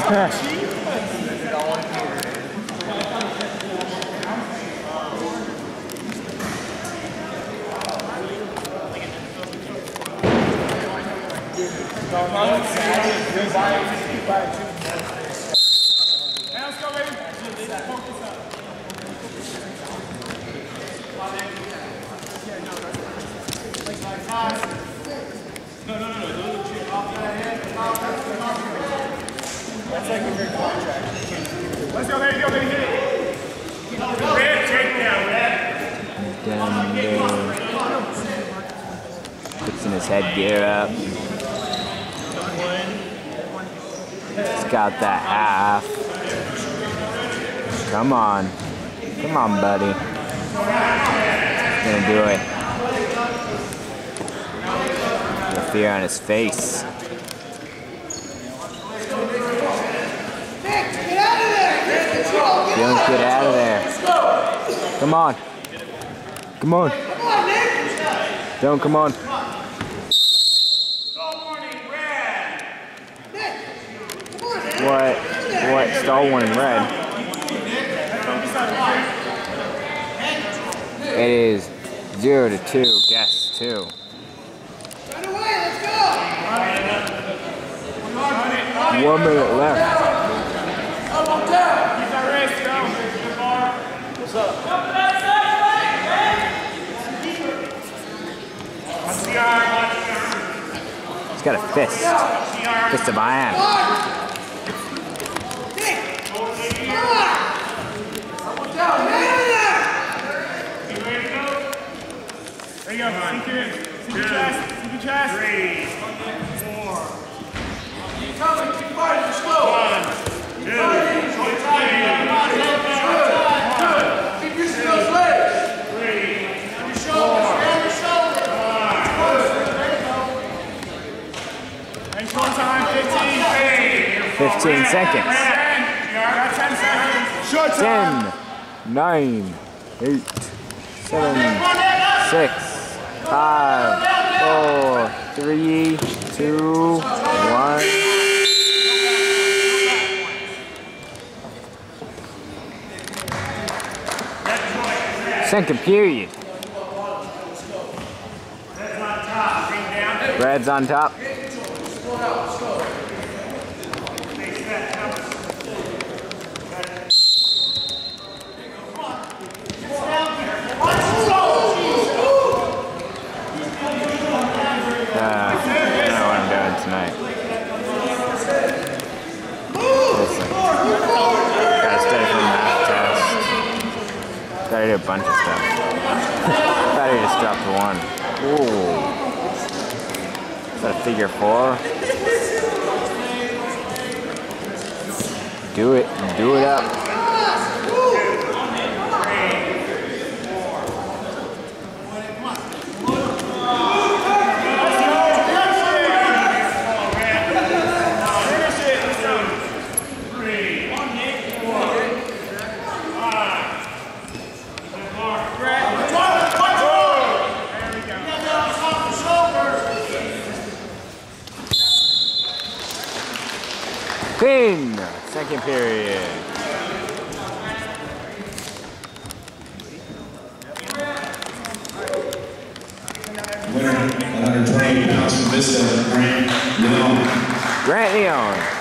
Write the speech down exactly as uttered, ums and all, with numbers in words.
That's like a good contract. Let's go, there you go, baby, hit it. Red, take down, Red. Down there. Fixing his headgear up. He's got that half. Come on. Come on, buddy. He's gonna do it. The fear on his face. Dylan, get out of there. Come on. Come on. Dylan, come on. What? What? Stall warning red. It is zero to two. Guess two. One minute left. What's up? He's got a fist. Fist of iron. There you go. Sink it in. Sink your chest. Sink your chest. Three. Four. Keep coming. Keep fighting. Just go. One. Two. Keep using those legs. Three. On your shoulders. On your shoulders. Thanks one time. Fifteen. Fifteen seconds. Got ten seconds. Short time. Ten. Nine. Eight. Seven. Six. Five. Four. Three. Two. One. Second period. Red's on top. Uh, I don't know what I'm doing tonight. Listen, gotta study for the math test. Gotta do a bunch of stuff. Thought he just dropped one. Ooh. Is that a figure four? Do it. Do it up. Pin! Second period. Winner, one hundred twenty-eight pounds from Vista, Grant Leon. Grant Leon.